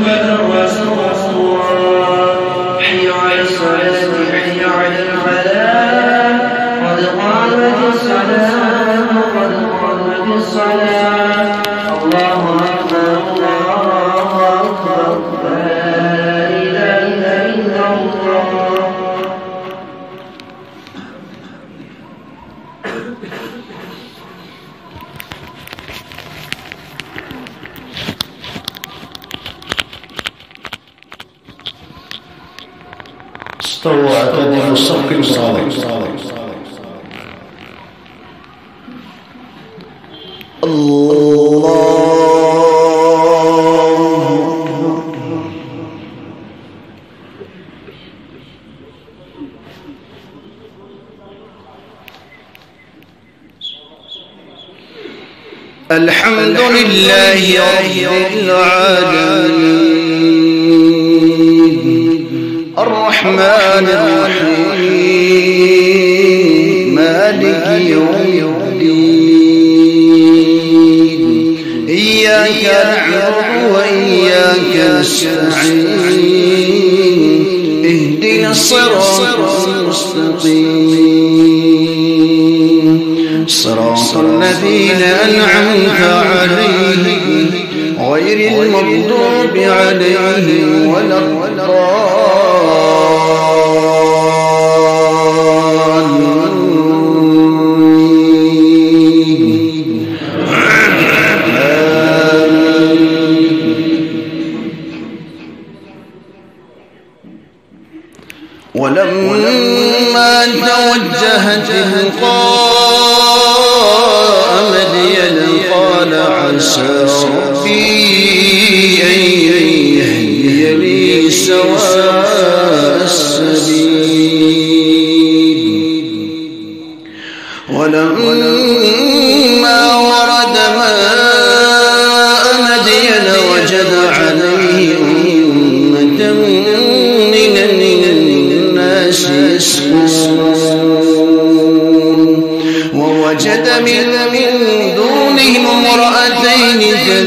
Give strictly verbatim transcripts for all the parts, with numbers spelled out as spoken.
محمدا رسول الله. حي على الصلاة حي على الفلاح قد قامت الصلاة قد قامت الصلاة. الله أكبر الله أكبر لا إله إلا الله. استووا اعتدلوا الصف المصالح. الله الحمد لله رب العالمين الرحمن الرحيم مالك يوم الدين إياك نعبد وإياك نستعين اهدنا الصراط المستقيم صراط الذين أنعمت عليهم غير المغضوب عليهم ولا الضالين. ولما توجه تلقاء مدين قال عسى ربي أن يهديني سواء السبيل. ولما ورد ماء مدين وجد عليه أمة من الناس يسقون ووجد من دونهم امرأتين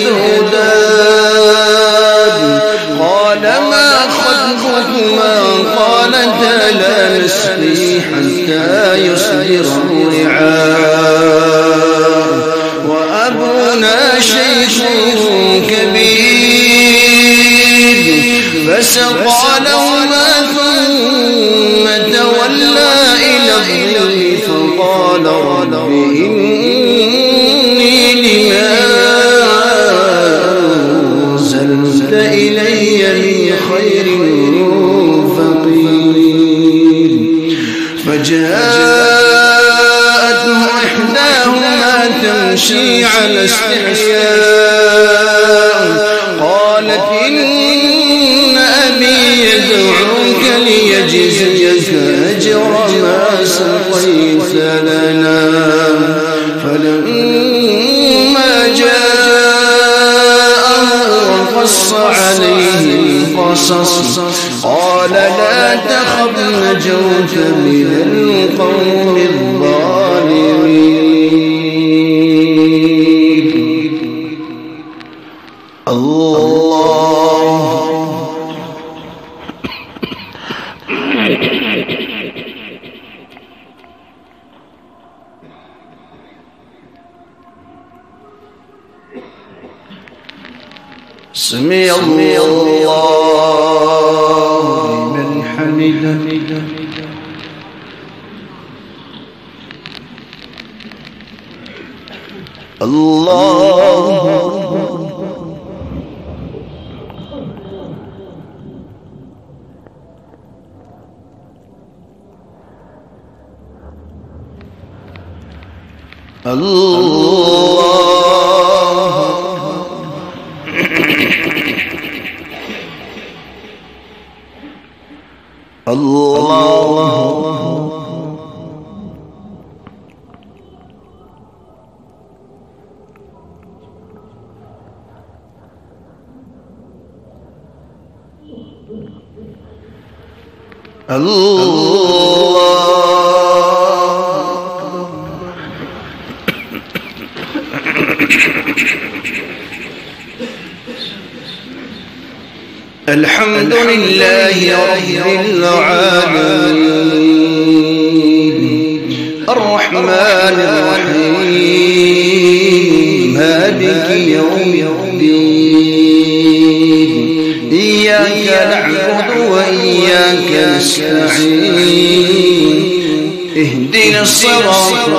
تذودان قال ما خطبكما قالتا لا نسقي حتى يصدر الرعاء وأبونا شيخ كبير فسقى لهما ثم تولى إلى الظل فقال رب إني لما أنزلت إلي من خير فقير. فجاءته إحداهما تمشي على استحياء قالت إن أبي يدعوك ليجزيك أجر ما سقيت لنا. فلما جاءه وقص عليه القصص قال لا تخف نجوت من القوم الظالمين. الله سمع الله لمن حمده. الله الله الله الله الحمد لله رب العالمين الرحمن الرحيم مالك يوم الدين إياك نعبد وإياك نستعين اهدنا الصراط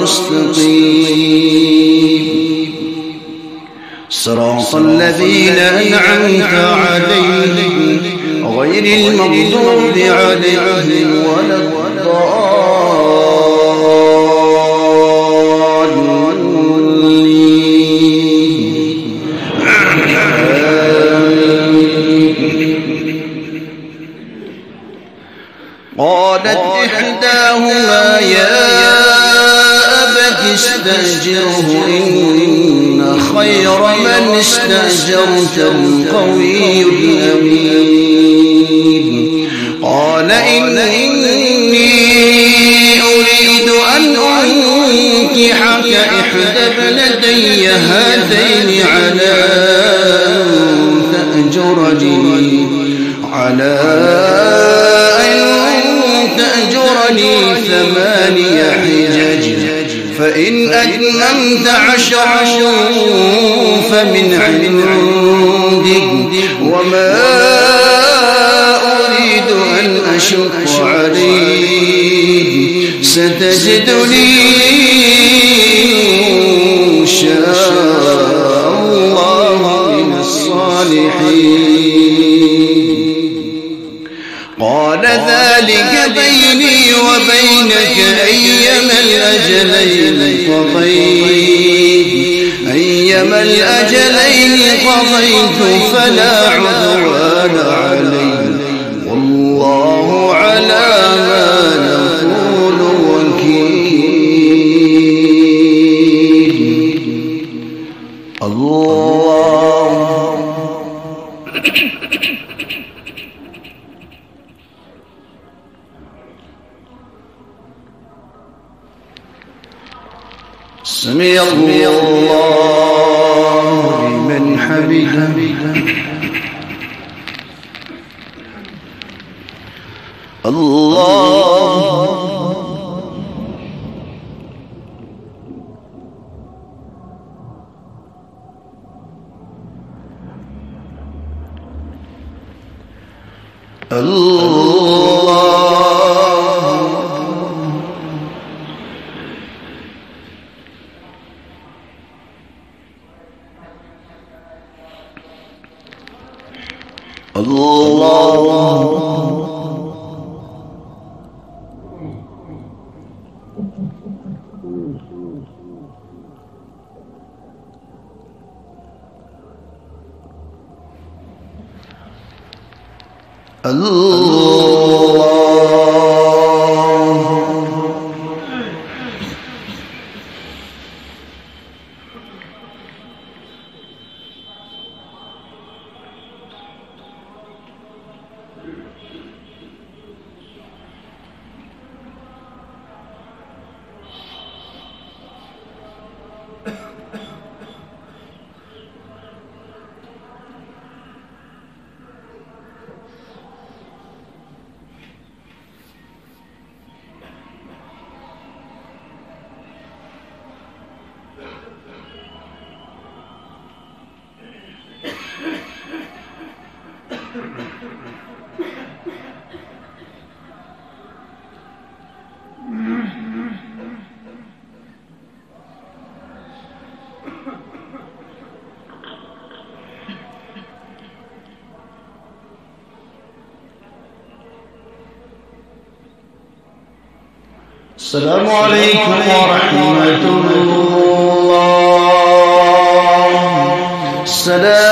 المستقيم صراط الذين أنعمت عليهم غير المغضوب عليهم ولا الضالين. قالت إحداهما يا أبت استأجره إن خير من استأجرت القوي الأمين. قال إني أريد أن أنكحك إحدى ابنتي هاتين على أن تأجرني على أن تأجرني ثماني حجج فإن أتممت عشرا فمن عندك وما أريد أن أشق عليك ستجدني إن شاء الله من الصالحين. قال ذلك بيني وبينك أيما الأجلين قضيت أيما الأجلين قضيت فلا عدوان علي والله على ما نقول وكيل. الله سمع الله لمن حمده. الله السلام عليكم ورحمة الله. السلام